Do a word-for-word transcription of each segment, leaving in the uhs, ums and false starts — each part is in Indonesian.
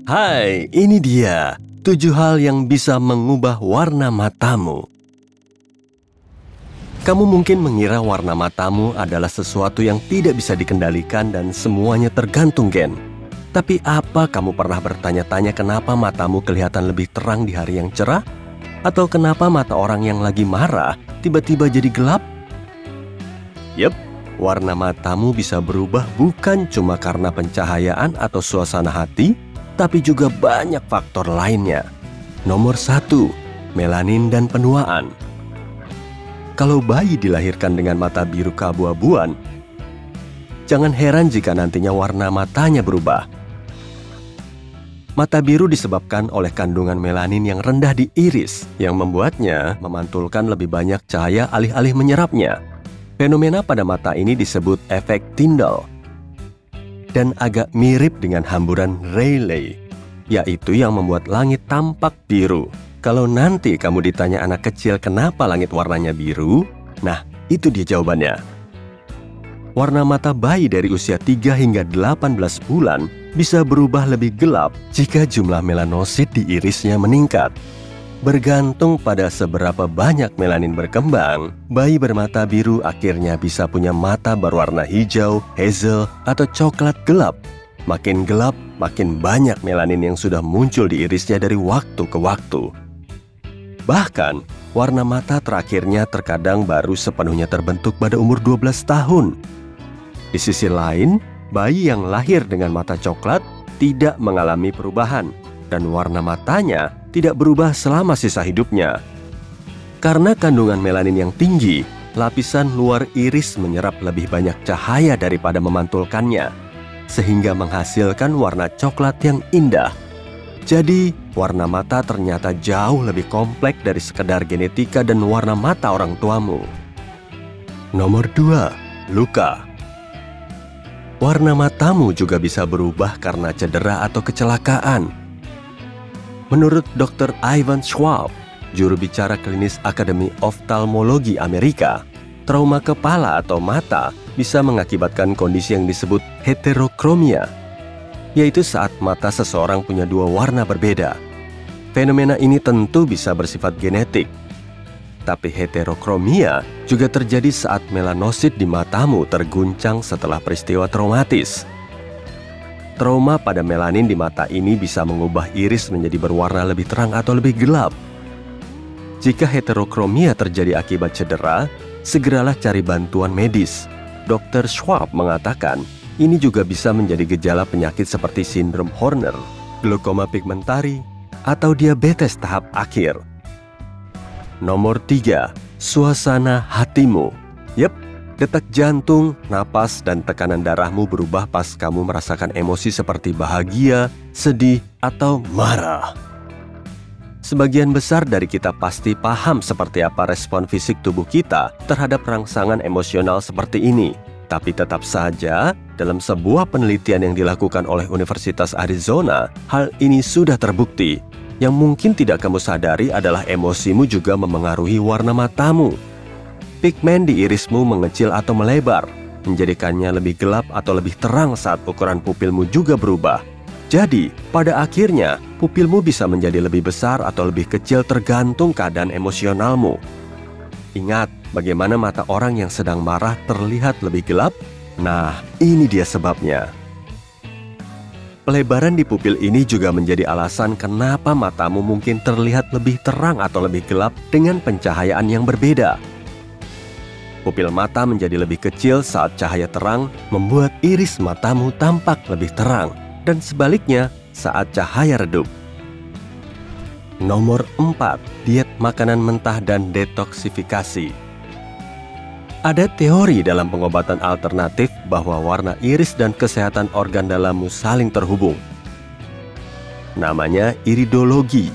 Hai, ini dia tujuh hal yang bisa mengubah warna matamu. Kamu mungkin mengira warna matamu adalah sesuatu yang tidak bisa dikendalikan dan semuanya tergantung gen. Tapi apa kamu pernah bertanya-tanya kenapa matamu kelihatan lebih terang di hari yang cerah? Atau kenapa mata orang yang lagi marah tiba-tiba jadi gelap? Yep, warna matamu bisa berubah bukan cuma karena pencahayaan atau suasana hati, tapi juga banyak faktor lainnya. Nomor satu, melanin dan penuaan. Kalau bayi dilahirkan dengan mata biru keabu-abuan, jangan heran jika nantinya warna matanya berubah. Mata biru disebabkan oleh kandungan melanin yang rendah di iris, yang membuatnya memantulkan lebih banyak cahaya alih-alih menyerapnya. Fenomena pada mata ini disebut efek Tyndall, dan agak mirip dengan hamburan Rayleigh, yaitu yang membuat langit tampak biru. Kalau nanti kamu ditanya anak kecil kenapa langit warnanya biru, nah itu dia jawabannya. Warna mata bayi dari usia tiga hingga delapan belas bulan bisa berubah lebih gelap jika jumlah melanosit di irisnya meningkat. Bergantung pada seberapa banyak melanin berkembang, bayi bermata biru akhirnya bisa punya mata berwarna hijau, hazel, atau coklat gelap. Makin gelap, makin banyak melanin yang sudah muncul di irisnya dari waktu ke waktu. Bahkan, warna mata terakhirnya terkadang baru sepenuhnya terbentuk pada umur dua belas tahun. Di sisi lain, bayi yang lahir dengan mata coklat tidak mengalami perubahan, dan warna matanya tidak berubah selama sisa hidupnya. Karena kandungan melanin yang tinggi, lapisan luar iris menyerap lebih banyak cahaya daripada memantulkannya, sehingga menghasilkan warna coklat yang indah. Jadi, warna mata ternyata jauh lebih kompleks dari sekedar genetika dan warna mata orang tuamu. Nomor dua, luka. Warna matamu juga bisa berubah karena cedera atau kecelakaan. Menurut dokter Ivan Schwab, juru bicara klinis Akademi Oftalmologi Amerika, trauma kepala atau mata bisa mengakibatkan kondisi yang disebut heterokromia, yaitu saat mata seseorang punya dua warna berbeda. Fenomena ini tentu bisa bersifat genetik, tapi heterokromia juga terjadi saat melanosit di matamu terguncang setelah peristiwa traumatis. Trauma pada melanin di mata ini bisa mengubah iris menjadi berwarna lebih terang atau lebih gelap. Jika heterokromia terjadi akibat cedera, segeralah cari bantuan medis. dokter Schwab mengatakan, ini juga bisa menjadi gejala penyakit seperti sindrom Horner, glaukoma pigmentari, atau diabetes tahap akhir. Nomor tiga, suasana hatimu. Yep, detak jantung, napas, dan tekanan darahmu berubah pas kamu merasakan emosi seperti bahagia, sedih, atau marah. Sebagian besar dari kita pasti paham seperti apa respon fisik tubuh kita terhadap rangsangan emosional seperti ini. Tapi tetap saja, dalam sebuah penelitian yang dilakukan oleh Universitas Arizona, hal ini sudah terbukti. Yang mungkin tidak kamu sadari adalah emosimu juga memengaruhi warna matamu. Pigmen di irismu mengecil atau melebar, menjadikannya lebih gelap atau lebih terang saat ukuran pupilmu juga berubah. Jadi, pada akhirnya, pupilmu bisa menjadi lebih besar atau lebih kecil tergantung keadaan emosionalmu. Ingat, bagaimana mata orang yang sedang marah terlihat lebih gelap? Nah, ini dia sebabnya. Pelebaran di pupil ini juga menjadi alasan kenapa matamu mungkin terlihat lebih terang atau lebih gelap dengan pencahayaan yang berbeda. Pupil mata menjadi lebih kecil saat cahaya terang, membuat iris matamu tampak lebih terang, dan sebaliknya saat cahaya redup. Nomor empat, diet makanan mentah dan detoksifikasi. Ada teori dalam pengobatan alternatif bahwa warna iris dan kesehatan organ dalammu saling terhubung. Namanya iridologi.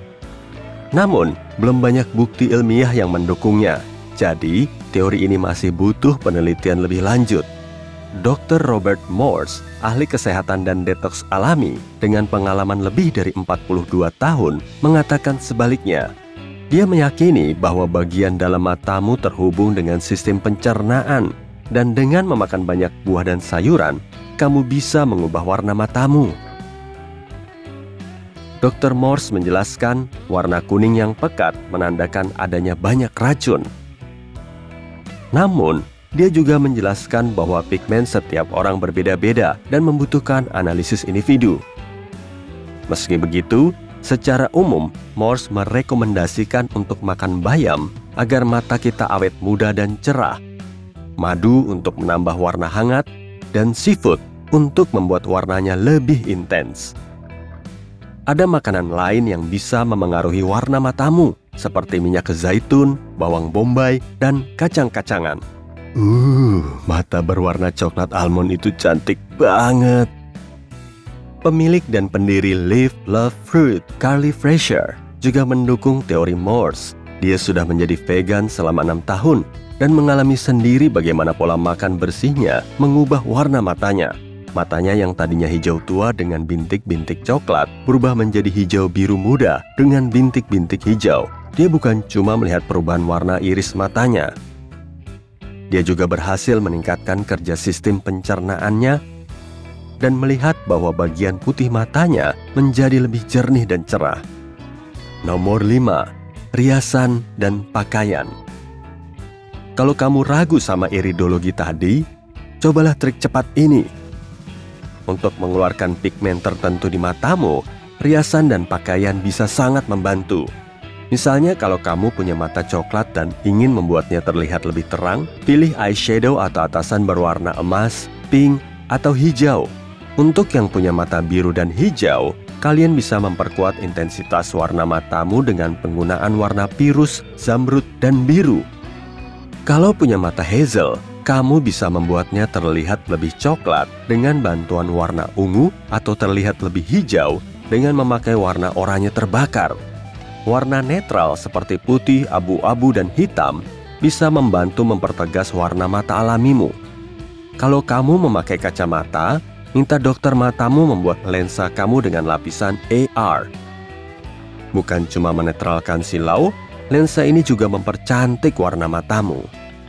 Namun, belum banyak bukti ilmiah yang mendukungnya. Jadi, teori ini masih butuh penelitian lebih lanjut. dokter Robert Morse, ahli kesehatan dan detoks alami dengan pengalaman lebih dari empat puluh dua tahun, mengatakan sebaliknya. Dia meyakini bahwa bagian dalam matamu terhubung dengan sistem pencernaan, dan dengan memakan banyak buah dan sayuran, kamu bisa mengubah warna matamu. dokter Morse menjelaskan warna kuning yang pekat menandakan adanya banyak racun. Namun, dia juga menjelaskan bahwa pigmen setiap orang berbeda-beda dan membutuhkan analisis individu. Meski begitu, secara umum, Morse merekomendasikan untuk makan bayam agar mata kita awet muda dan cerah, madu untuk menambah warna hangat, dan seafood untuk membuat warnanya lebih intens. Ada makanan lain yang bisa memengaruhi warna matamu, seperti minyak zaitun, bawang bombay, dan kacang-kacangan. Uh, mata berwarna coklat almond itu cantik banget. Pemilik dan pendiri Live Love Fruit, Carly Fraser, juga mendukung teori Morse. Dia sudah menjadi vegan selama enam tahun dan mengalami sendiri bagaimana pola makan bersihnya mengubah warna matanya. Matanya yang tadinya hijau tua dengan bintik-bintik coklat berubah menjadi hijau biru muda dengan bintik-bintik hijau. Dia bukan cuma melihat perubahan warna iris matanya. Dia juga berhasil meningkatkan kerja sistem pencernaannya dan melihat bahwa bagian putih matanya menjadi lebih jernih dan cerah. Nomor lima. Riasan dan pakaian. Kalau kamu ragu sama iridologi tadi, cobalah trik cepat ini. Untuk mengeluarkan pigmen tertentu di matamu, riasan dan pakaian bisa sangat membantu. Misalnya kalau kamu punya mata coklat dan ingin membuatnya terlihat lebih terang, pilih eyeshadow atau atasan berwarna emas, pink, atau hijau. Untuk yang punya mata biru dan hijau, kalian bisa memperkuat intensitas warna matamu dengan penggunaan warna pirus, zamrud, dan biru. Kalau punya mata hazel, kamu bisa membuatnya terlihat lebih coklat dengan bantuan warna ungu atau terlihat lebih hijau dengan memakai warna oranye terbakar. Warna netral seperti putih, abu-abu, dan hitam bisa membantu mempertegas warna mata alamimu. Kalau kamu memakai kacamata, minta dokter matamu membuat lensa kamu dengan lapisan A R. Bukan cuma menetralkan silau, lensa ini juga mempercantik warna matamu.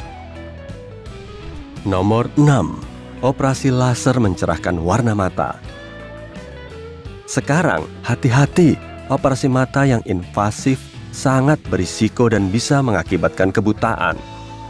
Nomor enam. Operasi laser mencerahkan warna mata. Sekarang, hati-hati. Operasi mata yang invasif sangat berisiko dan bisa mengakibatkan kebutaan.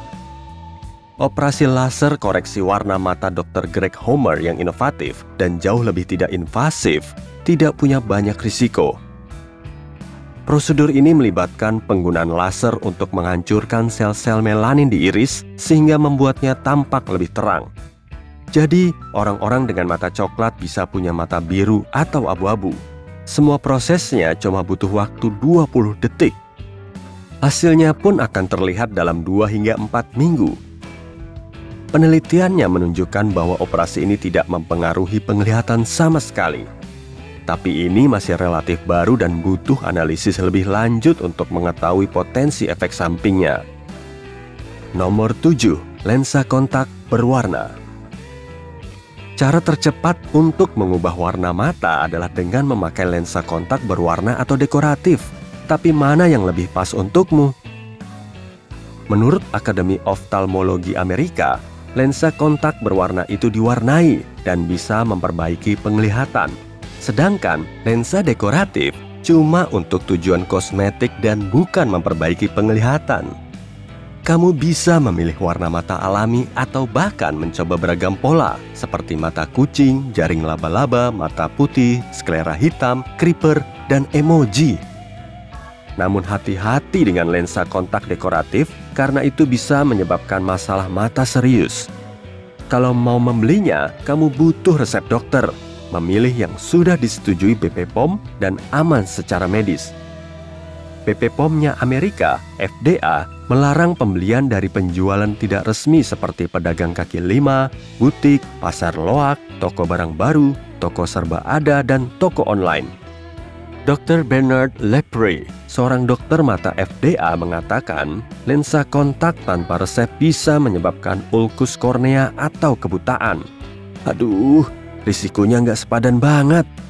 Operasi laser koreksi warna mata dokter Greg Homer yang inovatif dan jauh lebih tidak invasif, tidak punya banyak risiko. Prosedur ini melibatkan penggunaan laser untuk menghancurkan sel-sel melanin di iris sehingga membuatnya tampak lebih terang. Jadi, orang-orang dengan mata coklat bisa punya mata biru atau abu-abu. Semua prosesnya cuma butuh waktu dua puluh detik. Hasilnya pun akan terlihat dalam dua hingga empat minggu. Penelitiannya menunjukkan bahwa operasi ini tidak mempengaruhi penglihatan sama sekali. Tapi ini masih relatif baru dan butuh analisis lebih lanjut untuk mengetahui potensi efek sampingnya. Nomor tujuh. Lensa kontak berwarna. Cara tercepat untuk mengubah warna mata adalah dengan memakai lensa kontak berwarna atau dekoratif. Tapi mana yang lebih pas untukmu? Menurut Akademi Oftalmologi Amerika, lensa kontak berwarna itu diwarnai dan bisa memperbaiki penglihatan. Sedangkan lensa dekoratif cuma untuk tujuan kosmetik dan bukan memperbaiki penglihatan. Kamu bisa memilih warna mata alami atau bahkan mencoba beragam pola seperti mata kucing, jaring laba-laba, mata putih, sklera hitam, creeper, dan emoji. Namun hati-hati dengan lensa kontak dekoratif karena itu bisa menyebabkan masalah mata serius. Kalau mau membelinya, kamu butuh resep dokter. Memilih yang sudah disetujui B P P O M dan aman secara medis. B P P O M-nya Amerika, F D A, melarang pembelian dari penjualan tidak resmi seperti pedagang kaki lima, butik, pasar loak, toko barang baru, toko serba ada, dan toko online. dokter Bernard Lepre, seorang dokter mata F D A, mengatakan lensa kontak tanpa resep bisa menyebabkan ulkus kornea atau kebutaan. Aduh, risikonya nggak sepadan banget.